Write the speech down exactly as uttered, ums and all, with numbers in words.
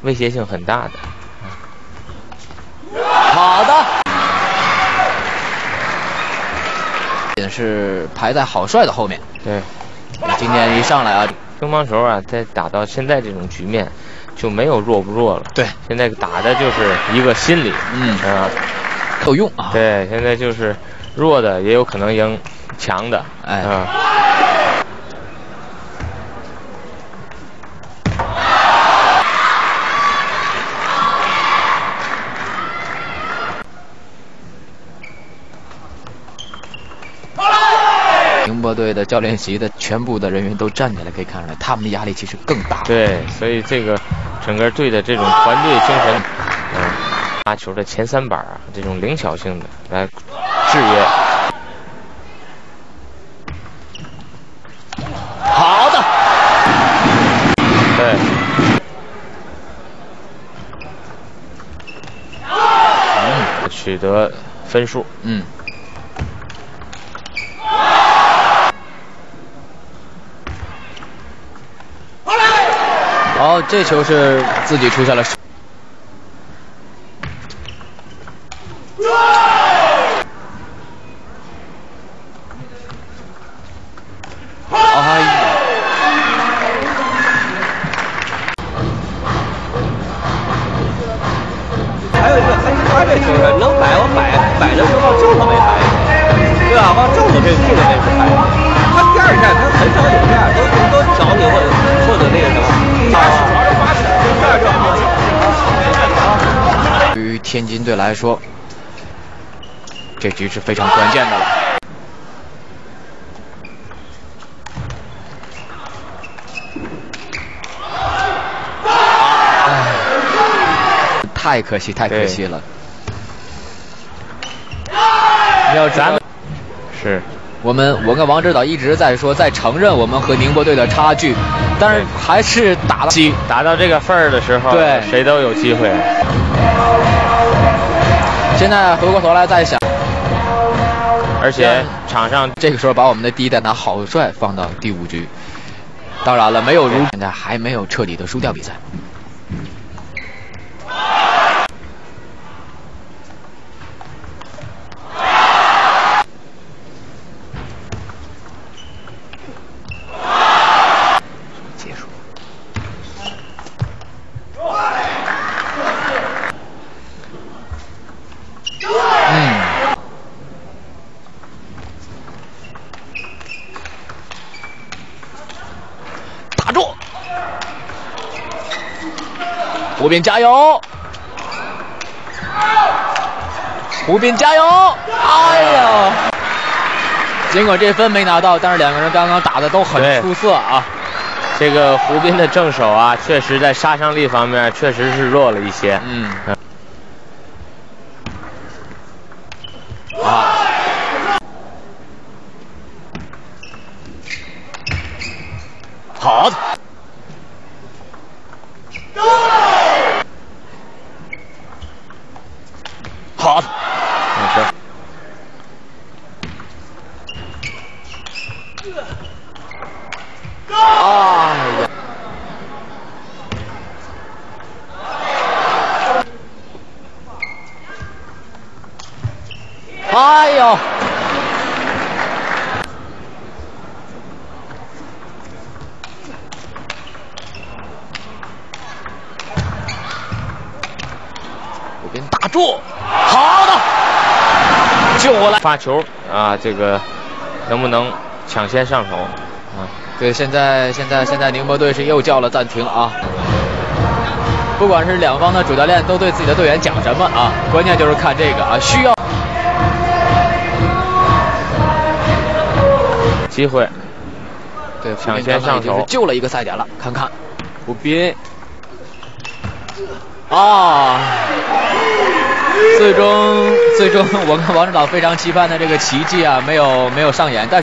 威胁性很大的。 好的，也是排在郝帅的后面。 对， 今天一上来啊， 乒乓球啊，在打到现在这种局面，就没有弱不弱了。 对， 现在打的就是一个心理， 嗯啊， 有用啊。 对，现在就是弱的也有可能赢强的， 哎。 啊。 宁波队的教练席的全部的人员都站起来，可以看出来他们的压力其实更大。 对，所以这个整个队的这种团队精神，嗯，打球的前三板啊，这种灵巧性的来制约。 好的， 对，嗯，取得分数， 嗯。好，这球是自己出现了。哎呀！ 还有一个，他他这球是能摆往摆摆的时候往正了没摆，对吧？往正了这这个位置摆。他第二下他很少有这样，都都调你或者或者那个什么。 对于天津队来说，这局是非常关键的了。哎，太可惜，太可惜了。要咱们是。 我们我跟王指导一直在说，在承认我们和宁波队的差距，但是还是打到打到这个份儿的时候， 对， 谁都有机会。 现在回过头来再想， 而且场上这个时候把我们的第一代拿郝帅放到第五局，当然了，没有如现在还没有彻底的输掉比赛。胡斌加油！胡斌加油！哎呀，尽管这分没拿到，但是两个人刚刚打的都很出色啊。 这个胡斌的正手啊，确实在杀伤力方面确实是弱了一些。 嗯。啊。好。好，没事。哎呀！哎呦！这边打住！好的，救回来！ 发球啊，这个能不能抢先上手啊？ 对，现在现在现在宁波队是又叫了暂停啊。不管是两方的主教练都对自己的队员讲什么啊，关键就是看这个啊，需要机会。 对， 抢先上手， 救了一个赛点了，看看胡斌啊。最终，最终，我跟王指导非常期盼的这个奇迹啊，没有没有上演，但。